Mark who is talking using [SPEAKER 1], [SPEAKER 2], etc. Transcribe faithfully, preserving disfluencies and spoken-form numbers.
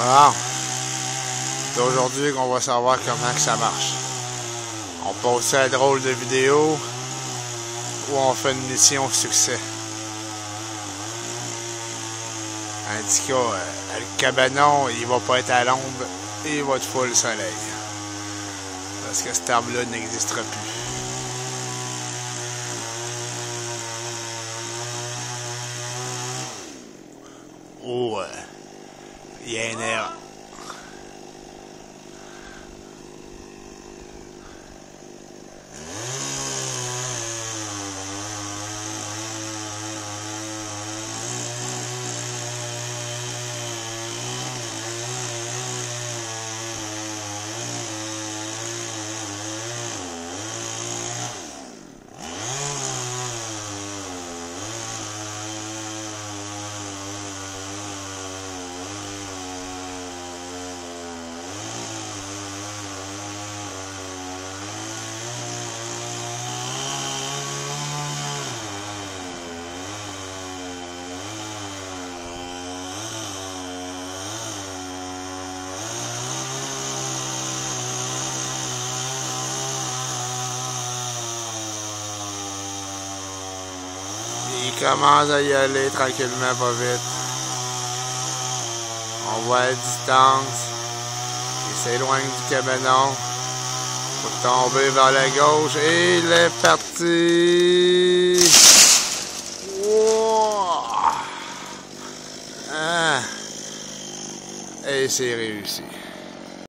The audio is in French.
[SPEAKER 1] Bon. C'est aujourd'hui qu'on va savoir comment que ça marche. On pose ça à drôle de vidéo ou on fait une mission succès. En tout cas, euh, le cabanon, il va pas être à l'ombre et il va être full soleil. Parce que cet arbre-là n'existera plus. Oh, euh, il y a un air. Il commence à y aller tranquillement, pas vite. On voit à distance. Il s'éloigne du cabanon. Pour tomber vers la gauche. Et il est parti. Wow. Ah. Et c'est réussi.